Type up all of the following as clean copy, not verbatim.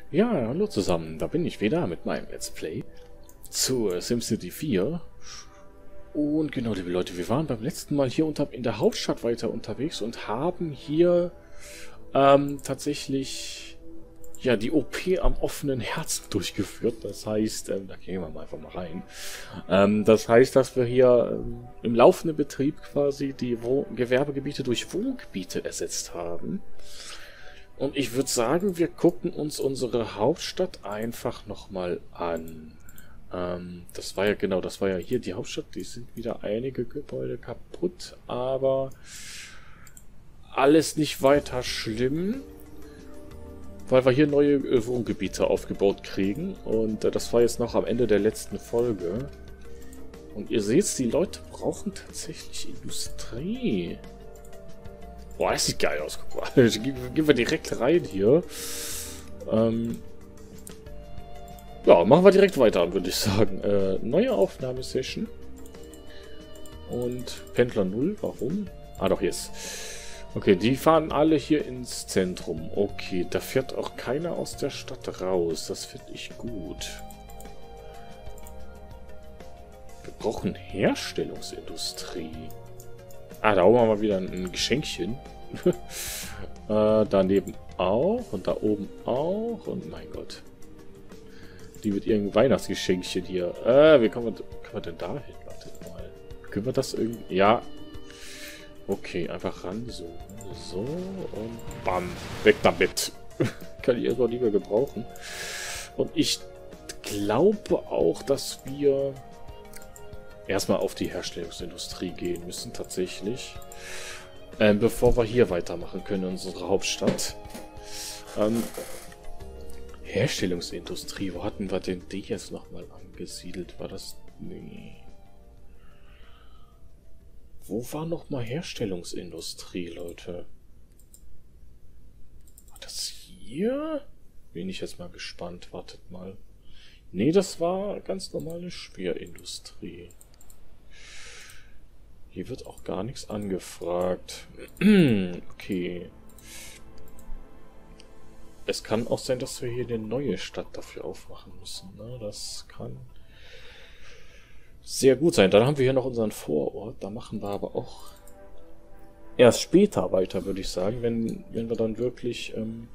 Ja, hallo zusammen, da bin ich wieder mit meinem Let's Play zur SimCity 4. Und genau, liebe Leute, wir waren beim letzten Mal hier in der Hauptstadt weiter unterwegs und haben hier tatsächlich ja die OP am offenen Herzen durchgeführt. Das heißt, da gehen wir mal einfach mal rein. Das heißt, dass wir hier im laufenden Betrieb quasi die Gewerbegebiete durch Wohngebiete ersetzt haben. Und ich würde sagen, wir gucken uns unsere Hauptstadt einfach nochmal an. Das war ja hier die Hauptstadt. Die sind wieder einige Gebäude kaputt, aber alles nicht weiter schlimm, weil wir hier neue Wohngebiete aufgebaut kriegen. Und das war jetzt noch am Ende der letzten Folge. Und ihr seht, die Leute brauchen tatsächlich Industrie. Boah, das sieht geil aus. Guck mal. Gehen wir direkt rein hier. Ja, machen wir direkt weiter, würde ich sagen. Neue Aufnahmesession. Und Pendler 0, warum? Ah, doch, jetzt. Okay, die fahren alle hier ins Zentrum. Okay, da fährt auch keiner aus der Stadt raus. Das finde ich gut. Wir brauchen Herstellungsindustrie. Ah, da haben wir mal wieder ein Geschenkchen. Daneben auch und da oben auch. Und mein Gott. Die mit ihrem Weihnachtsgeschenkchen hier. Wie kommen wir denn da hin? Wartet mal. Können wir das irgendwie... Ja. Okay, einfach ran. So. So. Und bam. Weg damit. Kann ich erstmal lieber gebrauchen. Und ich glaube auch, dass wir erstmal auf die Herstellungsindustrie gehen müssen, tatsächlich. Bevor wir hier weitermachen können in unserer Hauptstadt. Herstellungsindustrie, wo hatten wir denn die jetzt nochmal angesiedelt? War das... Nee. Wo war nochmal Herstellungsindustrie, Leute? War das hier? Bin ich jetzt mal gespannt. Wartet mal. Nee, das war ganz normale Schwerindustrie. Hier wird auch gar nichts angefragt. Okay. Es kann auch sein, dass wir hier eine neue Stadt dafür aufmachen müssen. Ne? Das kann sehr gut sein. Dann haben wir hier noch unseren Vorort. Da machen wir aber auch erst später weiter, würde ich sagen. Wenn wir dann wirklich...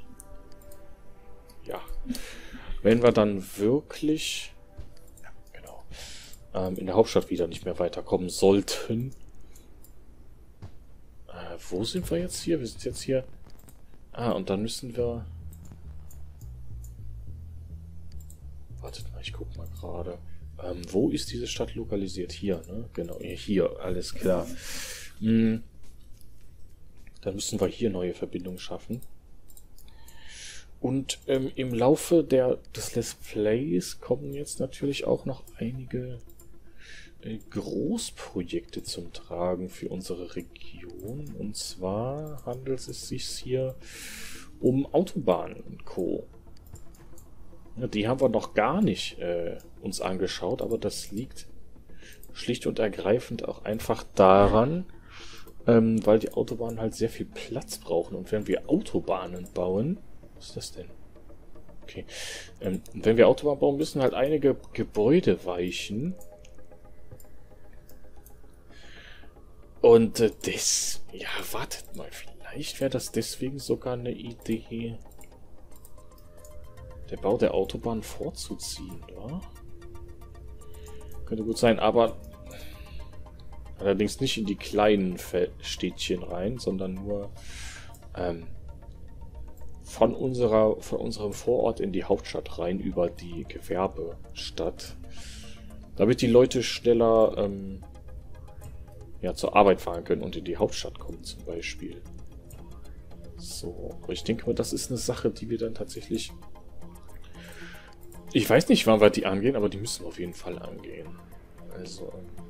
ja. Wenn wir dann wirklich... Ja, genau. In der Hauptstadt wieder nicht mehr weiterkommen sollten. Wo sind wir jetzt hier? Wir sind jetzt hier... Ah, und dann müssen wir... Wartet mal, ich guck mal gerade. Wo ist diese Stadt lokalisiert? Hier, ne? Genau, hier, alles klar. Dann müssen wir hier neue Verbindungen schaffen. Und im Laufe des Let's Plays kommen jetzt natürlich auch noch einige Großprojekte zum Tragen für unsere Region. Und zwar handelt es sich hier um Autobahnen und Co. Die haben wir noch gar nicht uns angeschaut, aber das liegt schlicht und ergreifend auch einfach daran, weil die Autobahnen halt sehr viel Platz brauchen. Und wenn wir Autobahnen bauen... Was ist das denn? Okay. Wenn wir Autobahnen bauen, müssen halt einige Gebäude weichen. Und ja, wartet mal, vielleicht wäre das deswegen sogar eine Idee, der Bau der Autobahn vorzuziehen, oder? Könnte gut sein, aber allerdings nicht in die kleinen Städtchen rein, sondern nur von unserem Vorort in die Hauptstadt rein über die Gewerbestadt. Damit die Leute schneller ja, zur Arbeit fahren können und in die Hauptstadt kommen zum Beispiel. So, aber ich denke mal, das ist eine Sache, die wir dann tatsächlich... Ich weiß nicht, wann wir die angehen, aber die müssen wir auf jeden Fall angehen. Also,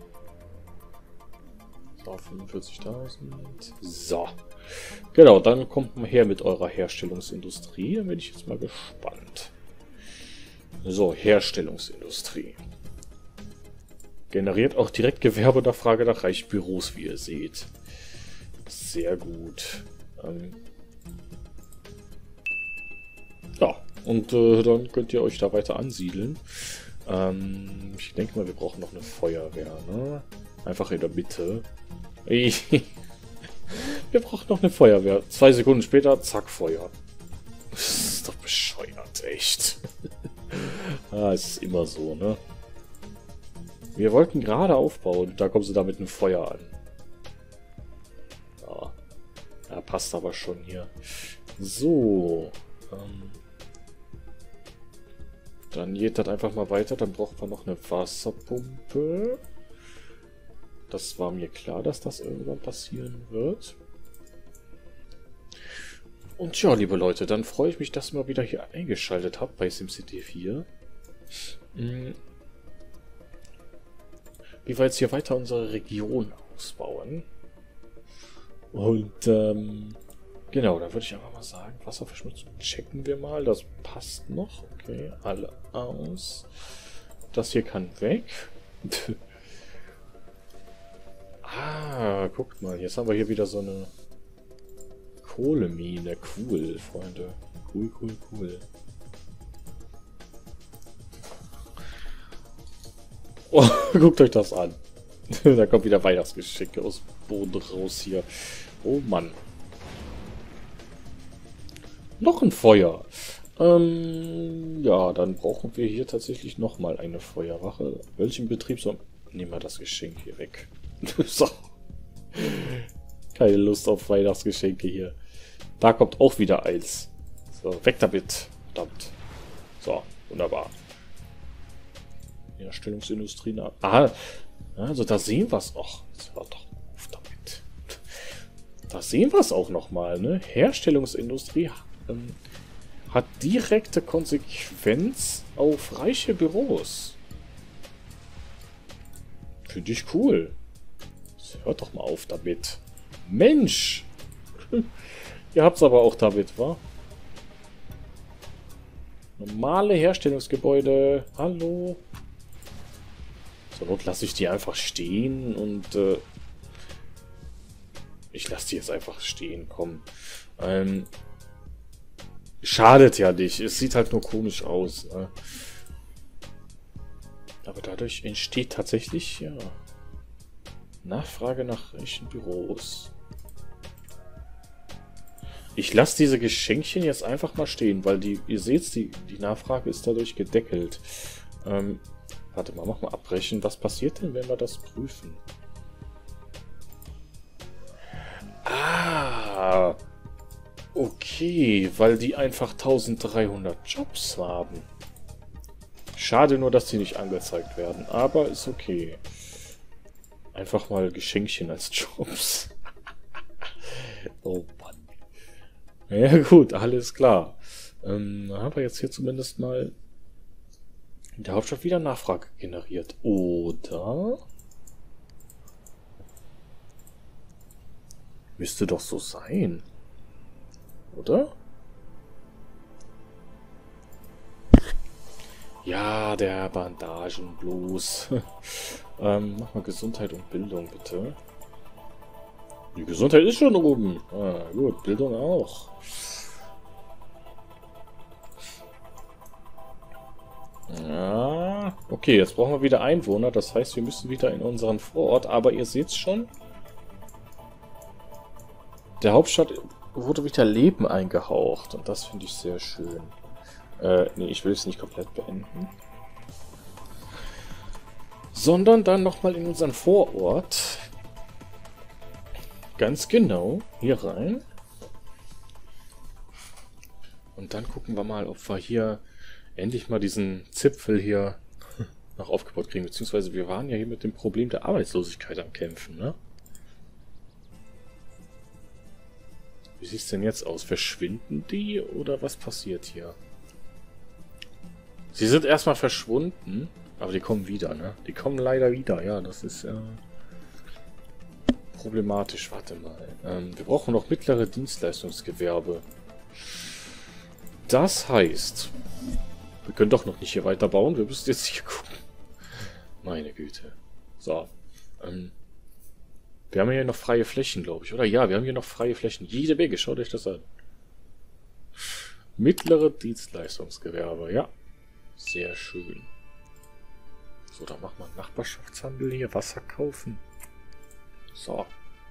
so, 45.000. So. Genau, dann kommt mal her mit eurer Herstellungsindustrie. Dann bin ich jetzt mal gespannt. So, Herstellungsindustrie. Generiert auch direkt Gewerbenachfrage nach Reichsbüros, wie ihr seht. Sehr gut. Ja, Und dann könnt ihr euch da weiter ansiedeln. Ich denke mal, wir brauchen noch eine Feuerwehr, ne? Einfach in der Mitte. Wir brauchen noch eine Feuerwehr. 2 Sekunden später, zack, Feuer. Das ist doch bescheuert, echt. Es ist immer so, ne? Wir wollten gerade aufbauen, da kommen sie da mit einem Feuer an. Ja, passt aber schon hier. So. Dann geht das einfach mal weiter. Dann braucht man noch eine Wasserpumpe. Das war mir klar, dass das irgendwann passieren wird. Und ja, liebe Leute, dann freue ich mich, dass ihr mal wieder hier eingeschaltet habt bei SimCity 4. Wie wir jetzt hier weiter unsere Region ausbauen. Und genau, da würde ich einfach mal sagen, Wasserverschmutzung checken wir mal. Das passt noch. Okay, alle aus. Das hier kann weg. Guckt mal, jetzt haben wir hier wieder so eine Kohlemine. Cool, Freunde. Cool, cool, cool. Oh, guckt euch das an. Da kommt wieder Weihnachtsgeschenke aus dem Boden raus hier. Oh Mann. Noch ein Feuer. Ja, dann brauchen wir hier tatsächlich nochmal eine Feuerwache. Welchen Betrieb soll... Nehmen wir das Geschenk hier weg. So. Keine Lust auf Weihnachtsgeschenke hier. Da kommt auch wieder eins. So, weg damit. Verdammt. So, wunderbar. Herstellungsindustrie. Ah, also da sehen wir es noch. Das hört doch auf damit. Da sehen wir es auch nochmal, ne? Herstellungsindustrie hat direkte Konsequenz auf reiche Büros. Finde ich cool. Das hört doch mal auf damit. Mensch! Ihr habt's aber auch damit, wa? Normale Herstellungsgebäude. Hallo? Zur Not lasse ich die einfach stehen und ich lasse die jetzt einfach stehen, komm. Schadet ja nicht. Es sieht halt nur komisch aus. Ne? Aber dadurch entsteht tatsächlich, ja, Nachfrage nach reichen Büros. Ich lasse diese Geschenkchen jetzt einfach mal stehen, weil die, ihr seht, die Nachfrage ist dadurch gedeckelt. Warte mal, mach mal abbrechen. Was passiert denn, wenn wir das prüfen? Ah, okay, weil die einfach 1300 Jobs haben. Schade nur, dass die nicht angezeigt werden, aber ist okay. Einfach mal Geschenkchen als Jobs. Oh Mann. Ja gut, alles klar. Dann haben wir jetzt hier zumindest mal in der Hauptstadt wieder Nachfrage generiert. Oder? Müsste doch so sein. Oder? Ja, der Bandagenblues. Mach mal Gesundheit und Bildung, bitte. Die Gesundheit ist schon oben. Ah, gut, Bildung auch. Ja, okay, jetzt brauchen wir wieder Einwohner. Das heißt, wir müssen wieder in unseren Vorort. Aber ihr seht schon, der Hauptstadt wurde wieder Leben eingehaucht. Und das finde ich sehr schön. Nee, ich will es nicht komplett beenden. Sondern dann nochmal in unseren Vorort. Ganz genau. Hier rein. Und dann gucken wir mal, ob wir hier endlich mal diesen Zipfel hier noch aufgebaut kriegen. Beziehungsweise wir waren ja hier mit dem Problem der Arbeitslosigkeit am Kämpfen, ne? Wie sieht es denn jetzt aus? Verschwinden die oder was passiert hier? Sie sind erstmal verschwunden, aber die kommen wieder, ne? Die kommen leider wieder, ja, das ist problematisch. Warte mal. Wir brauchen noch mittlere Dienstleistungsgewerbe. Das heißt, wir können doch noch nicht hier weiterbauen. Wir müssen jetzt hier gucken. Meine Güte. So. Wir haben hier noch freie Flächen, glaube ich, oder? Ja, wir haben hier noch freie Flächen. Jede Menge. Schaut euch das an. Mittlere Dienstleistungsgewerbe, ja. Sehr schön. So, dann machen wir Nachbarschaftshandel hier. Wasser kaufen. So.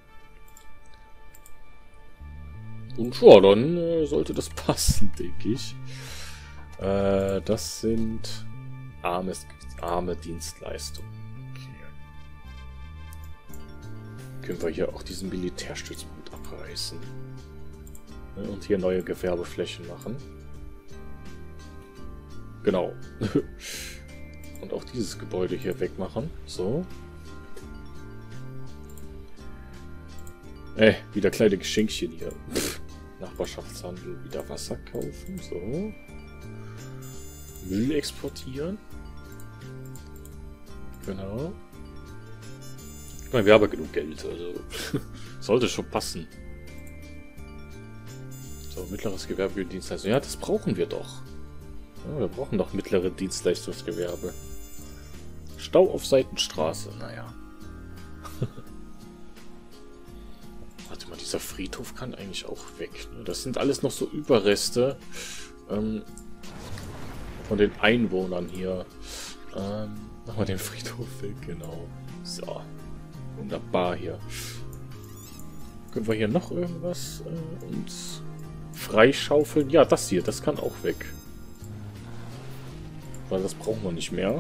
Und ja, dann sollte das passen, denke ich. Das sind arme Dienstleistungen. Okay. Können wir hier auch diesen Militärstützpunkt abreißen. Und hier neue Gewerbeflächen machen. Genau. Und auch dieses Gebäude hier wegmachen. So. Wieder kleine Geschenkchen hier. Nachbarschaftshandel, wieder Wasser kaufen. So. Müll exportieren. Genau. Ich meine, wir haben genug Geld, also sollte schon passen. So, mittleres Gewerbe für Dienstleistung. Ja, das brauchen wir doch. Ja, wir brauchen doch mittlere Dienstleistungsgewerbe. Stau auf Seitenstraße, naja. Warte mal, dieser Friedhof kann eigentlich auch weg. Ne? Das sind alles noch so Überreste von den Einwohnern hier. Machen wir den Friedhof weg, genau. So. Wunderbar hier. Können wir hier noch irgendwas uns freischaufeln? Ja, das hier, das kann auch weg. Weil das brauchen wir nicht mehr.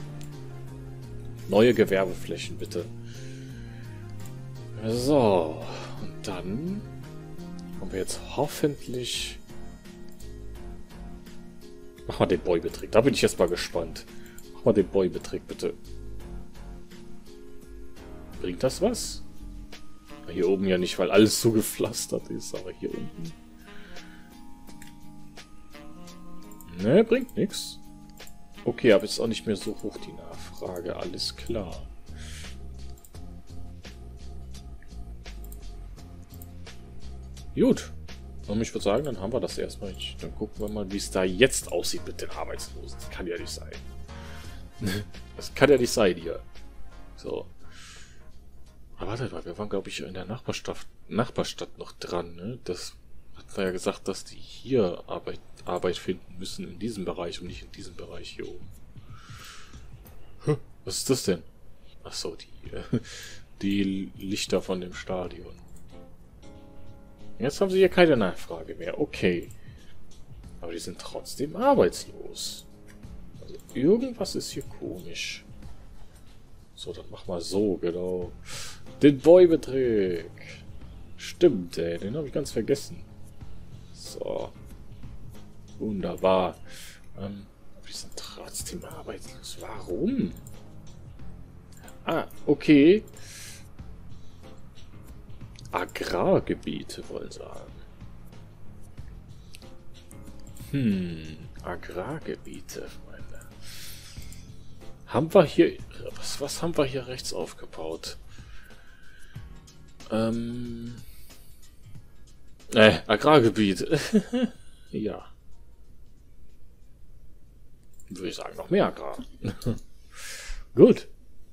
Neue Gewerbeflächen, bitte. So. Und dann haben wir jetzt hoffentlich... Mach mal den Boy-Betrieb. Da bin ich jetzt mal gespannt. Mach mal den Boy-Betrieb, bitte. Bringt das was? Hier oben ja nicht, weil alles so gepflastert ist, aber hier unten... Ne, bringt nichts. Okay, aber ist auch nicht mehr so hoch die Nachfrage. Alles klar. Gut. Und ich würde sagen, dann haben wir das erstmal. Dann gucken wir mal, wie es da jetzt aussieht mit den Arbeitslosen. Das kann ja nicht sein. Das kann ja nicht sein hier. So. Aber wartet mal, wir waren, glaube ich, in der Nachbarstadt noch dran. Ne? Das hat man ja gesagt, dass die hier Arbeit finden müssen in diesem Bereich und nicht in diesem Bereich hier oben. Was ist das denn? Achso, die Lichter von dem Stadion. Jetzt haben sie hier keine Nachfrage mehr. Okay. Aber die sind trotzdem arbeitslos. Also irgendwas ist hier komisch. So, dann mach mal so, genau. Den Boy-Betrag. Stimmt, ey. Den habe ich ganz vergessen. So. Wunderbar. Wir sind trotzdem arbeitslos. Warum? Ah, okay. Agrargebiete wollen sagen. Agrargebiete, Freunde. Haben wir hier... Was haben wir hier rechts aufgebaut? Agrargebiet. Ja. Würde ich sagen, noch mehr Agrar. Gut.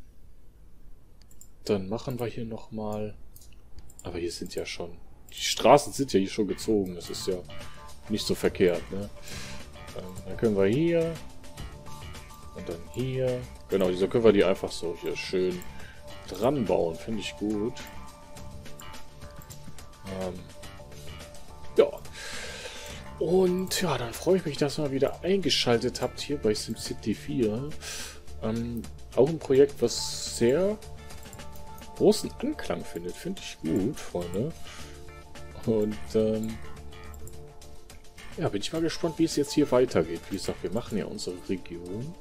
Dann machen wir hier nochmal... Aber hier sind ja schon... Die Straßen sind ja hier schon gezogen. Das ist ja nicht so verkehrt, ne? Dann können wir hier... Und dann hier... Genau, so können wir die einfach so hier schön dran bauen. Finde ich gut. Ja. Und ja, dann freue ich mich, dass ihr mal wieder eingeschaltet habt hier bei SimCity 4. Auch ein Projekt, was sehr großen Anklang findet. Finde ich gut, Freunde. Und ja, bin ich mal gespannt, wie es jetzt hier weitergeht. Wie gesagt, wir machen ja unsere Region.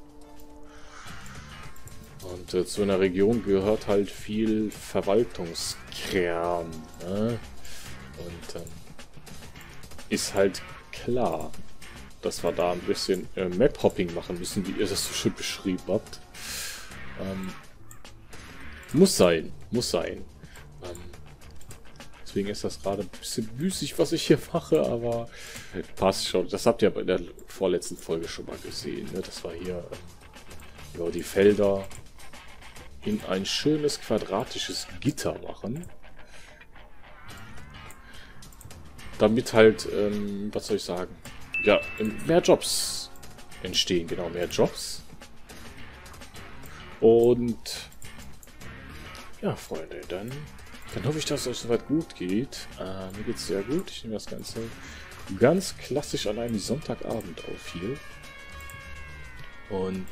Und zu einer Region gehört halt viel Verwaltungskram. Ne? Und ist halt klar, dass wir da ein bisschen Map-Hopping machen müssen, wie ihr das so schön beschrieben habt. Muss sein, muss sein. Deswegen ist das gerade ein bisschen müßig, was ich hier mache, aber passt schon. Das habt ihr bei der vorletzten Folge schon mal gesehen. Ne? Das war hier ja, die Felder in ein schönes quadratisches Gitter machen. Damit halt, was soll ich sagen, ja, mehr Jobs entstehen. Genau, mehr Jobs. Und ja, Freunde, dann hoffe ich, dass es euch soweit gut geht. Mir geht es sehr gut. Ich nehme das Ganze ganz klassisch an einem Sonntagabend auf hier. Und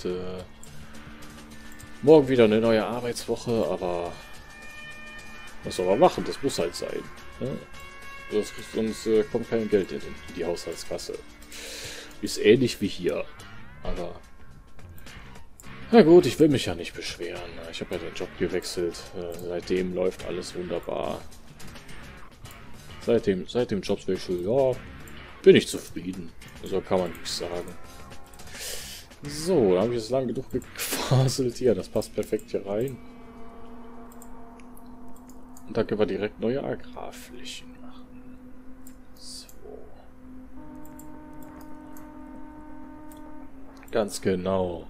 morgen wieder eine neue Arbeitswoche, aber was soll man machen? Das muss halt sein. Ne? Sonst kommt kein Geld in die Haushaltskasse. Ist ähnlich wie hier. Aber na gut, ich will mich ja nicht beschweren. Ich habe ja den Job gewechselt. Seitdem läuft alles wunderbar. Seit dem Jobwechsel, ja, bin ich zufrieden. So kann man nichts sagen. So, da habe ich jetzt lang genug gequaselt. Hier, das passt perfekt hier rein. Und da können wir direkt neue Agrarflächen machen. So. Ganz genau.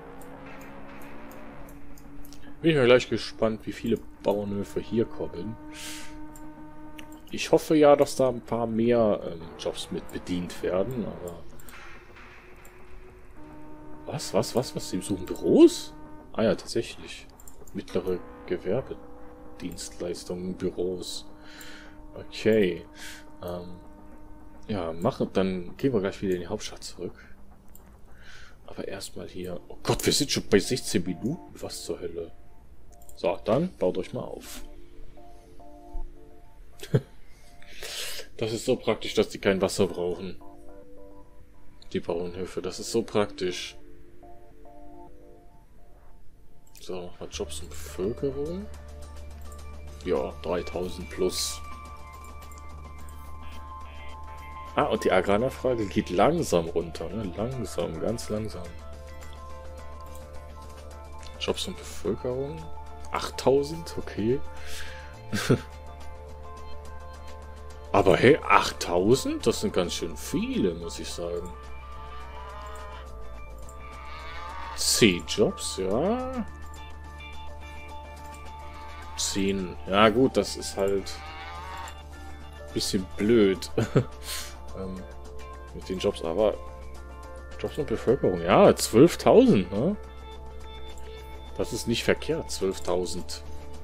Bin ich mal gleich gespannt, wie viele Bauernhöfe hier kommen. Ich hoffe ja, dass da ein paar mehr Jobs mit bedient werden, aber... Was? Sie suchen Büros? Ah ja, tatsächlich. Mittlere Gewerbedienstleistungen, Büros. Okay. Ja, dann gehen wir gleich wieder in die Hauptstadt zurück. Aber erstmal hier... Oh Gott, wir sind schon bei 16 Minuten. Was zur Hölle? So, dann baut euch mal auf. Das ist so praktisch, dass die kein Wasser brauchen. Die Bauernhöfe, das ist so praktisch. So, machen wir Jobs und Bevölkerung. Ja, 3000 plus. Ah, und die Agrarnachfrage geht langsam runter, ne? Langsam, ganz langsam. Jobs und Bevölkerung. 8000, okay. Aber hey, 8000? Das sind ganz schön viele, muss ich sagen. 10 Jobs, ja. 10. Ja gut, das ist halt ein bisschen blöd. Mit den Jobs, aber Jobs und Bevölkerung, ja, 12.000, ne? Das ist nicht verkehrt, 12.000.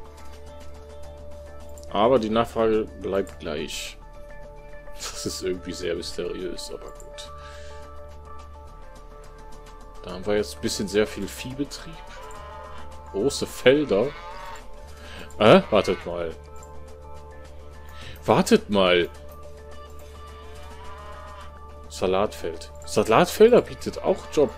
Aber die Nachfrage bleibt gleich. Das ist irgendwie sehr mysteriös, aber gut. Da haben wir jetzt ein bisschen sehr viel Viehbetrieb. Große Felder. Wartet mal. Wartet mal. Salatfeld. Salatfelder bietet auch Job.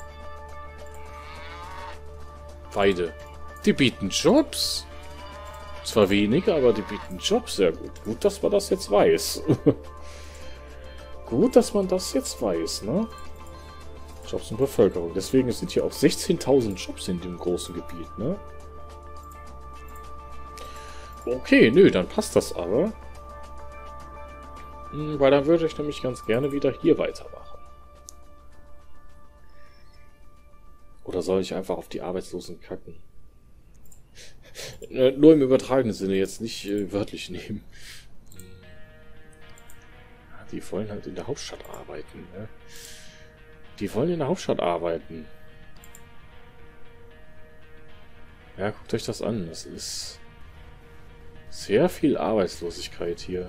Weide. Die bieten Jobs. Zwar weniger, aber die bieten Jobs sehr gut. Gut, dass man das jetzt weiß. Gut, dass man das jetzt weiß, ne? Jobs und Bevölkerung. Deswegen sind hier auch 16.000 Jobs in dem großen Gebiet, ne? Okay, nö, dann passt das aber. Weil dann würde ich nämlich ganz gerne wieder hier weitermachen. Oder soll ich einfach auf die Arbeitslosen kacken? Nur im übertragenen Sinne, jetzt nicht wörtlich nehmen. Die wollen halt in der Hauptstadt arbeiten, ne? Die wollen in der Hauptstadt arbeiten. Ja, guckt euch das an. Das ist sehr viel Arbeitslosigkeit hier.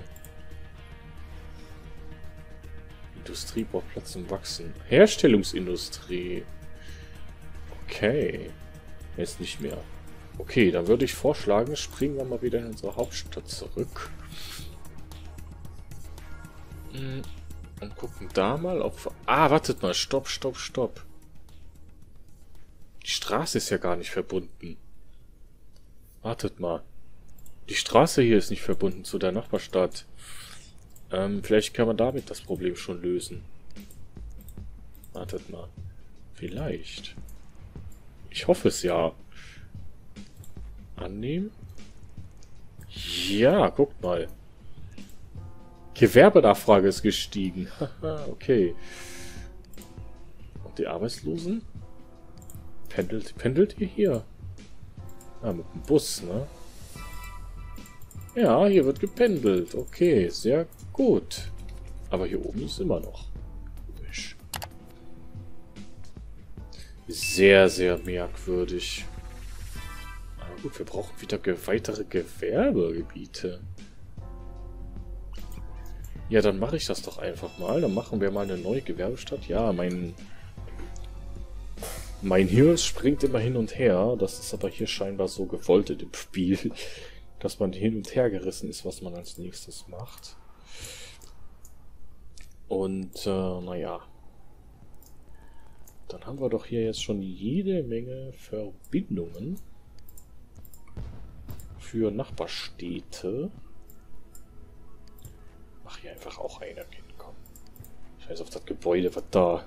Industrie braucht Platz zum Wachsen. Herstellungsindustrie. Okay. Jetzt nicht mehr. Okay, dann würde ich vorschlagen, springen wir mal wieder in unsere Hauptstadt zurück. Und gucken da mal, ob... Ah, wartet mal. Stopp. Die Straße ist ja gar nicht verbunden. Wartet mal. Die Straße hier ist nicht verbunden zu der Nachbarstadt. Vielleicht kann man damit das Problem schon lösen. Wartet mal. Vielleicht. Ich hoffe es ja. Annehmen? Ja, guckt mal. Gewerbenachfrage ist gestiegen. Haha, okay. Und die Arbeitslosen? Pendelt ihr hier? Ah, mit dem Bus, ne? Ja, hier wird gependelt. Okay, sehr gut. Aber hier oben ist immer noch. Sehr, sehr merkwürdig. Aber gut, wir brauchen wieder weitere Gewerbegebiete. Ja, dann mache ich das doch einfach mal. Dann machen wir mal eine neue Gewerbestadt. Ja, mein Hirn springt immer hin und her. Das ist aber hier scheinbar so gewollt in dem Spiel, dass man hin und her gerissen ist, was man als nächstes macht. Und, naja. Dann haben wir doch hier jetzt schon jede Menge Verbindungen für Nachbarstädte. Mach hier einfach auch eine hinkommen. Scheiß auf das Gebäude, was da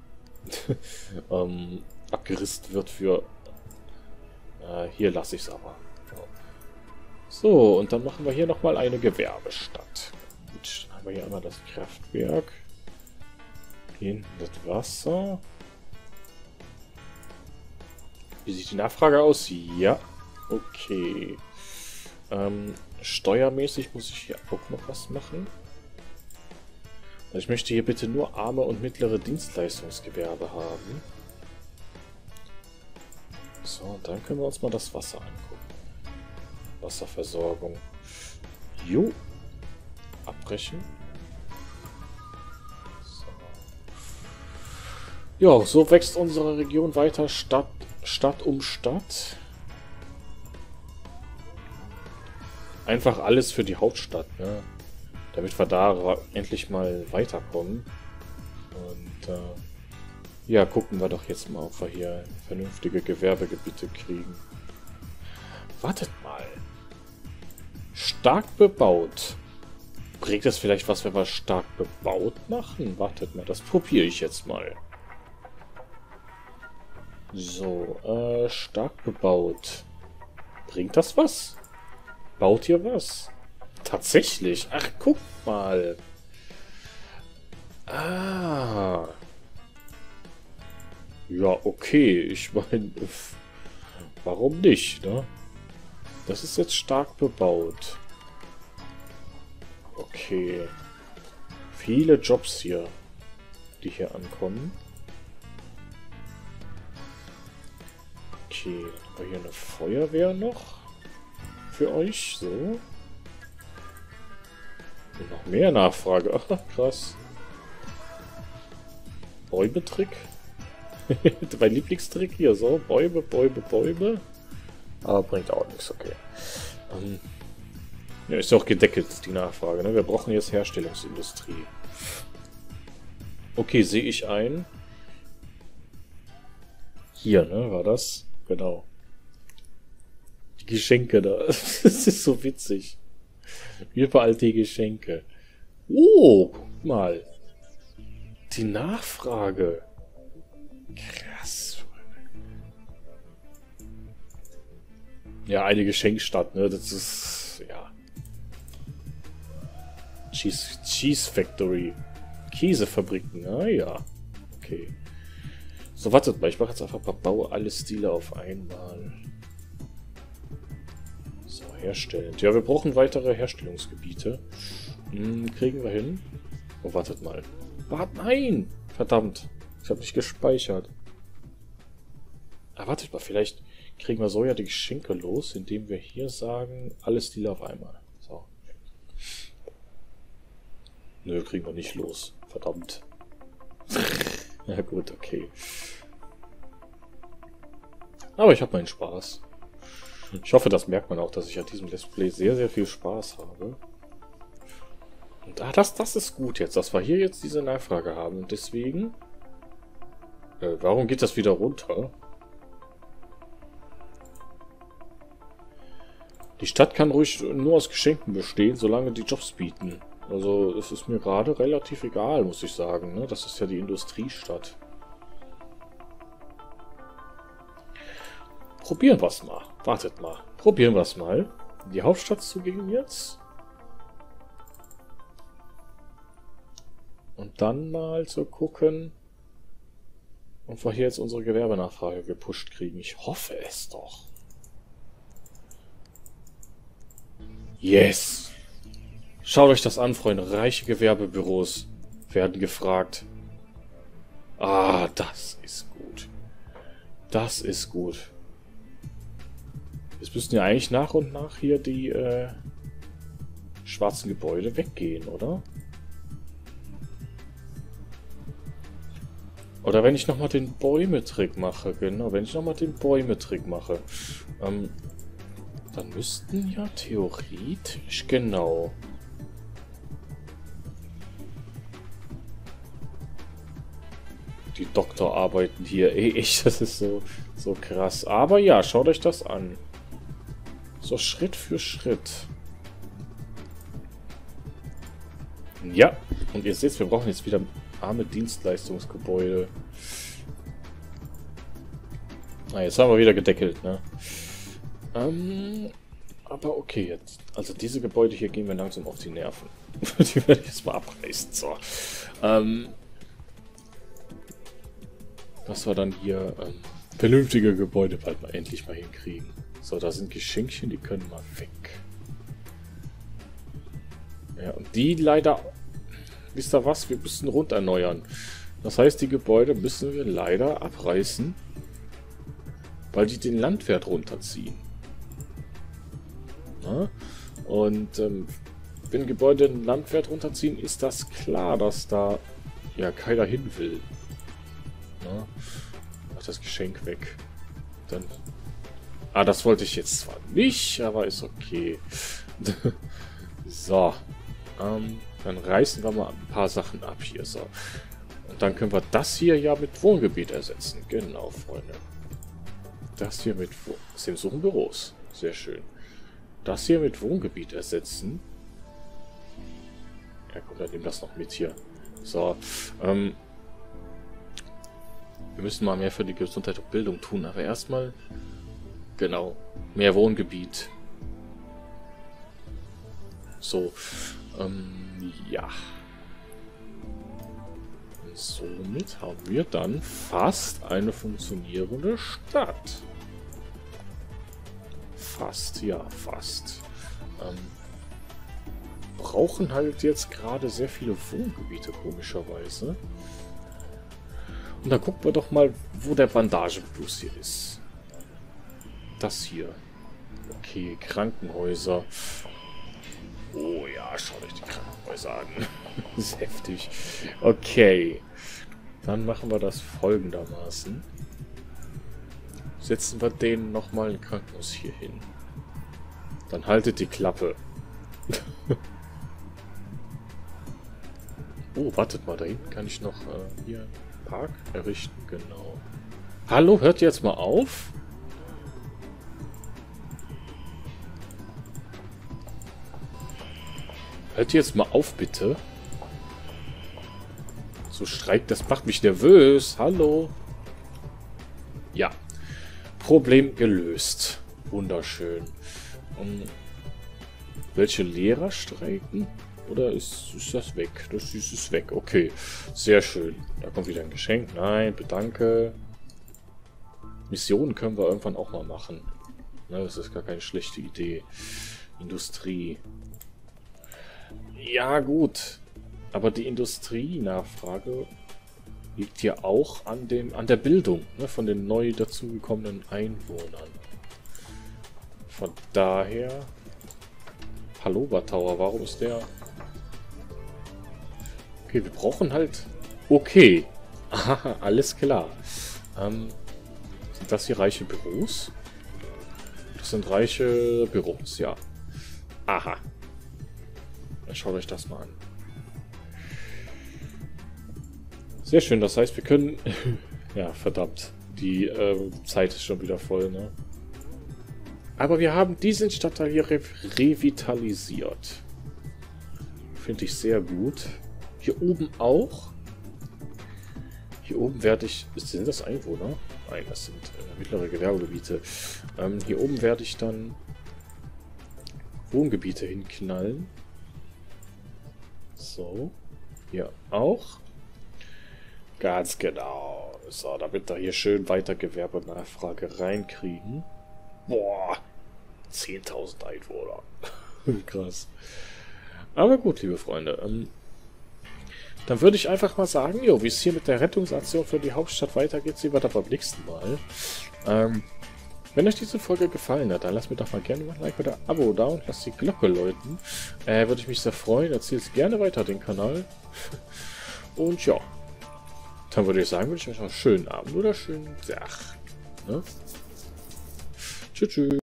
abgerissen wird für... hier lasse ich es aber. So, und dann machen wir hier nochmal eine Gewerbestadt. Gut, dann haben wir hier einmal das Kraftwerk. Hinten das Wasser. Wie sieht die Nachfrage aus? Ja, okay. Steuermäßig muss ich hier auch noch was machen. Also ich möchte hier bitte nur arme und mittlere Dienstleistungsgewerbe haben. So, und dann können wir uns mal das Wasser angucken. Wasserversorgung. Jo. Abbrechen. So. Ja, so wächst unsere Region weiter Stadt um Stadt. Einfach alles für die Hauptstadt, ne? Damit wir da endlich mal weiterkommen. Und ja, gucken wir doch jetzt mal, ob wir hier vernünftige Gewerbegebiete kriegen. Wartet mal. Stark bebaut. Bringt das vielleicht was, wenn wir stark bebaut machen? Wartet mal, das probiere ich jetzt mal. So, stark bebaut. Bringt das was? Baut ihr was? Tatsächlich. Ach, guck mal. Ah. Ja, okay. Ich meine, warum nicht, ne? Das ist jetzt stark bebaut. Okay. Viele Jobs hier, die hier ankommen. Okay, dann haben wir hier eine Feuerwehr noch für euch. So. Und noch mehr Nachfrage. Ach, krass. Bäubetrick. Mein Lieblingstrick hier. So, Bäube, Bäube, Bäube. Aber bringt auch nichts, okay. Ja, ist ja auch gedeckelt, die Nachfrage. Ne? Wir brauchen jetzt Herstellungsindustrie. Okay, sehe ich ein. Hier, ne, war das? Genau. Die Geschenke da. Das ist so witzig. Überall die Geschenke. Oh, guck mal. Die Nachfrage. Krass. Ja, eine Geschenkstadt, ne? Das ist, ja. Cheese Factory. Käsefabriken, ah ja. Okay. So, wartet mal, ich mache jetzt einfach ein paar Baue alle Stile auf einmal. So, herstellend. Ja, wir brauchen weitere Herstellungsgebiete. Kriegen wir hin. Oh, wartet mal. Warte, nein! Verdammt. Ich habe nicht gespeichert. Ah, wartet mal, vielleicht kriegen wir so ja die Geschenke los, indem wir hier sagen, alle Stile auf einmal. So. Nö, kriegen wir nicht los. Verdammt. Ja gut, okay. Aber ich habe meinen Spaß. Ich hoffe, das merkt man auch, dass ich an diesem Let's Play sehr, sehr viel Spaß habe. Und das ist gut jetzt, dass wir hier jetzt diese Nachfrage haben. Und deswegen... warum geht das wieder runter? Die Stadt kann ruhig nur aus Geschenken bestehen, solange die Jobs bieten. Also es ist mir gerade relativ egal, muss ich sagen. Ne? Das ist ja die Industriestadt. Probieren wir es mal. Wartet mal. Probieren wir es mal. In die Hauptstadt zu gehen jetzt. Und dann mal zu gucken, ob wir hier jetzt unsere Gewerbenachfrage gepusht kriegen. Ich hoffe es doch. Yes! Schaut euch das an, Freunde. Reiche Gewerbebüros werden gefragt. Ah, das ist gut. Das ist gut. Jetzt müssten ja eigentlich nach und nach hier die schwarzen Gebäude weggehen, oder? Oder wenn ich nochmal den Bäume-Trick mache, genau, wenn ich nochmal den Bäume-Trick mache, dann müssten ja theoretisch, genau. Die Doktorarbeiten hier, ey, echt, das ist so krass. Aber ja, schaut euch das an. So Schritt für Schritt. Ja, und ihr seht, wir brauchen jetzt wieder arme Dienstleistungsgebäude. Na, jetzt haben wir wieder gedeckelt, ne? Aber okay, jetzt. Also diese Gebäude hier gehen wir langsam auf die Nerven. Die werde ich jetzt mal abreißen. So. Dass wir dann hier vernünftige Gebäude bald mal endlich mal hinkriegen. So, da sind Geschenkchen, die können mal weg. Ja, und die leider... Wisst ihr was? Wir müssen rund erneuern. Das heißt, die Gebäude müssen wir leider abreißen, weil die den Landwert runterziehen. Na? Und wenn Gebäude den Landwert runterziehen, ist das klar, dass da ja keiner hin will. Na? Mach das Geschenk weg. Dann... Ah, das wollte ich jetzt zwar nicht, aber ist okay. So. Dann reißen wir mal ein paar Sachen ab hier. So. Und dann können wir das hier ja mit Wohngebiet ersetzen. Genau, Freunde. Das hier mit... Sie suchen Büros. Sehr schön. Das hier mit Wohngebiet ersetzen. Ja, komm, dann nehmen das noch mit hier. So. Wir müssen mal mehr für die Gesundheit und Bildung tun. Aber erstmal... Genau. Mehr Wohngebiet. So. Ja. Und somit haben wir dann fast eine funktionierende Stadt. Fast, ja, fast. Brauchen halt jetzt gerade sehr viele Wohngebiete, komischerweise. Und dann gucken wir doch mal, wo der Bandagenfluss hier ist. Das hier. Okay, Krankenhäuser. Oh ja, schaut euch die Krankenhäuser an. Das ist heftig. Okay. Dann machen wir das folgendermaßen. Setzen wir denen nochmal ein Krankenhaus hier hin. Dann haltet die Klappe. Oh, wartet mal, da hinten kann ich noch hier einen Park errichten. Genau. Hallo, hört ihr jetzt mal auf? Hört ihr jetzt mal auf, bitte? So streikt, das macht mich nervös. Hallo? Ja. Problem gelöst. Wunderschön. Welche Lehrer streiken? Oder ist das weg? Das ist weg. Okay. Sehr schön. Da kommt wieder ein Geschenk. Nein, bedanke. Missionen können wir irgendwann auch mal machen. Na, das ist gar keine schlechte Idee. Industrie. Ja, gut. Aber die Industrienachfrage liegt hier auch an der Bildung, ne, von den neu dazugekommenen Einwohnern. Von daher... Hallo, Tower, warum ist der... Okay, wir brauchen halt... Okay. Aha, alles klar. Sind das hier reiche Büros? Das sind reiche Büros, ja. Aha. Dann schaut euch das mal an. Sehr schön, das heißt, wir können... ja, verdammt. Die Zeit ist schon wieder voll, ne? Aber wir haben diesen Stadtteil hier revitalisiert. Finde ich sehr gut. Hier oben auch. Hier oben werde ich... Sind das Einwohner? Nein, das sind mittlere Gewerbegebiete. Hier oben werde ich dann Wohngebiete hinknallen. So. Hier auch. Ganz genau. So, damit wir hier schön weiter Gewerbenachfrage reinkriegen. Boah. 10.000 Einwohner. Krass. Aber gut, liebe Freunde. dann würde ich einfach mal sagen, jo, wie es hier mit der Rettungsaktion für die Hauptstadt weitergeht, sehen wir das beim nächsten Mal. Wenn euch diese Folge gefallen hat, dann lasst mir doch mal gerne ein Like oder ein Abo da und lasst die Glocke läuten. Würde ich mich sehr freuen. Erzählt es gerne weiter den Kanal. Und ja, dann würde ich sagen, wünsche ich euch noch einen schönen Abend oder schönen Tag. Ne? Tschüss.